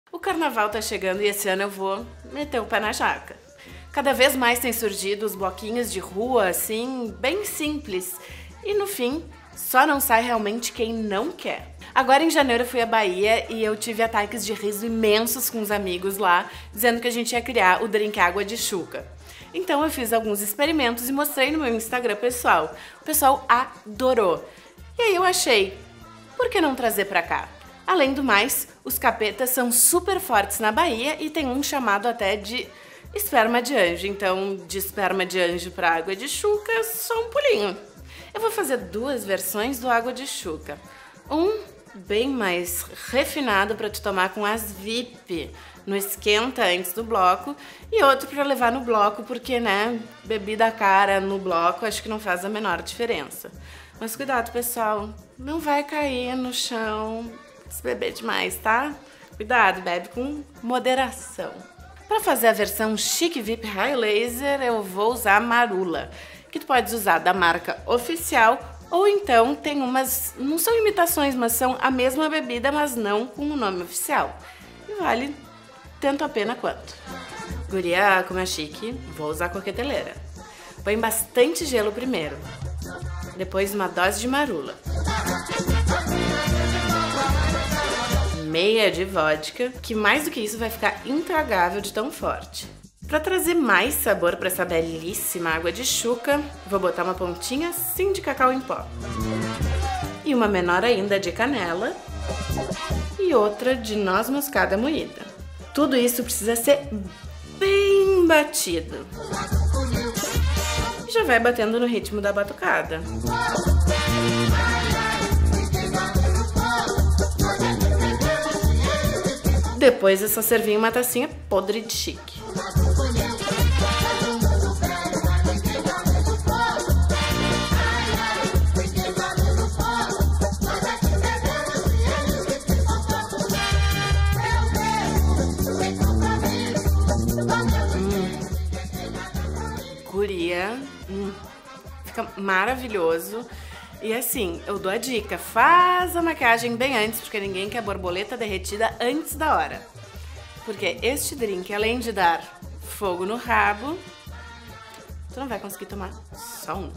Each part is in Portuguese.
O carnaval tá chegando e esse ano eu vou meter o pé na jaca. Cada vez mais tem surgido os bloquinhos de rua, assim, bem simples. E no fim, só não sai realmente quem não quer. Agora em janeiro eu fui à Bahia e eu tive ataques de riso imensos com os amigos lá, dizendo que a gente ia criar o drink água de chuca. Então eu fiz alguns experimentos e mostrei no meu Instagram pessoal. O pessoal adorou. E aí eu achei, por que não trazer pra cá? Além do mais, os capetas são super fortes na Bahia e tem um chamado até de esperma de anjo. Então, de esperma de anjo para água de chuca, só um pulinho. Eu vou fazer duas versões do água de chuca. Um bem mais refinado para tu tomar com as VIP no esquenta antes do bloco e outro para levar no bloco porque, né, bebida cara no bloco acho que não faz a menor diferença. Mas cuidado, pessoal, não vai cair no chão se beber demais, tá? Cuidado, bebe com moderação. Para fazer a versão chique VIP High Laser, eu vou usar a Marula, que tu pode usar da marca oficial, ou então tem umas, não são imitações, mas são a mesma bebida, mas não com o nome oficial. E vale tanto a pena quanto. Guria, como é chique, vou usar coqueteleira. Põe bastante gelo primeiro, depois uma dose de Marula. Meia de vodka, que mais do que isso vai ficar intragável de tão forte. Para trazer mais sabor para essa belíssima água de chuca, vou botar uma pontinha assim de cacau em pó. E uma menor ainda de canela e outra de noz moscada moída. Tudo isso precisa ser bem batido. E já vai batendo no ritmo da batucada. Depois é só servir em uma tacinha podre de chique. Guria, fica maravilhoso. E assim, eu dou a dica, faz a maquiagem bem antes, porque ninguém quer borboleta derretida antes da hora. Porque este drink, além de dar fogo no rabo, tu não vai conseguir tomar só um.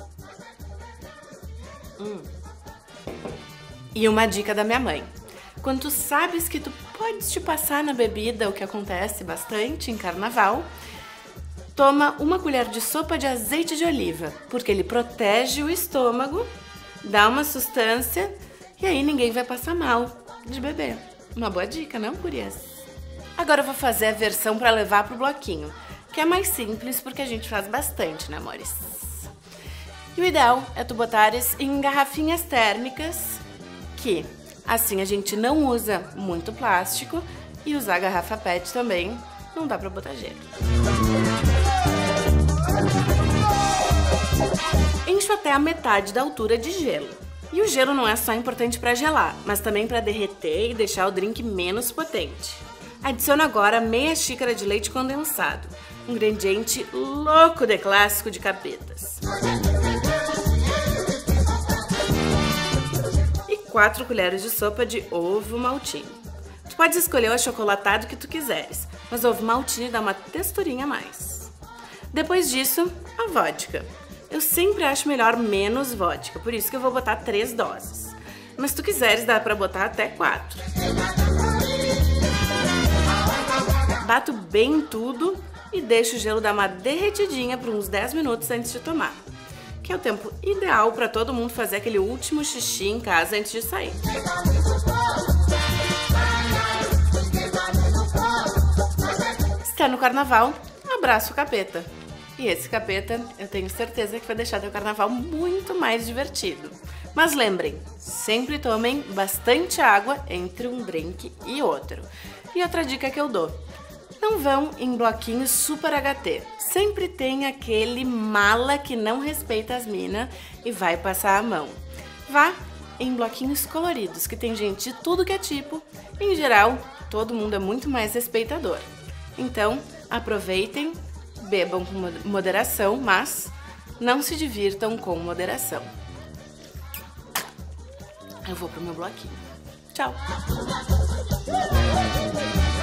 E uma dica da minha mãe. Quando tu sabes que tu podes te passar na bebida, o que acontece bastante em carnaval, toma uma colher de sopa de azeite de oliva, porque ele protege o estômago, dá uma sustância e aí ninguém vai passar mal de beber. Uma boa dica, não, gurias? Agora eu vou fazer a versão para levar pro bloquinho, que é mais simples porque a gente faz bastante, né, amores? E o ideal é tu botares em garrafinhas térmicas, que assim a gente não usa muito plástico e usar garrafa PET também não dá pra botar gelo. Encho até a metade da altura de gelo. E o gelo não é só importante para gelar, mas também para derreter e deixar o drink menos potente. Adiciono agora meia xícara de leite condensado, um ingrediente louco de clássico de capetas. E 4 colheres de sopa de ovo maltine. Tu pode escolher o achocolatado que tu quiseres, mas o ovo maltine dá uma texturinha a mais. Depois disso, a vodka. Eu sempre acho melhor menos vodka, por isso que eu vou botar 3 doses. Mas se tu quiseres, dá pra botar até 4. Bato bem tudo e deixo o gelo dar uma derretidinha por uns 10 minutos antes de tomar, que é o tempo ideal para todo mundo fazer aquele último xixi em casa antes de sair. Se tá no carnaval, abraça o capeta. E esse capeta, eu tenho certeza que vai deixar teu carnaval muito mais divertido. Mas lembrem, sempre tomem bastante água entre um drink e outro. E outra dica que eu dou, não vão em bloquinhos super HT. Sempre tem aquele mala que não respeita as minas e vai passar a mão. Vá em bloquinhos coloridos, que tem gente de tudo que é tipo. Em geral, todo mundo é muito mais respeitador. Então, aproveitem, bebam com moderação, mas não se divirtam com moderação. Eu vou pro meu bloquinho. Tchau!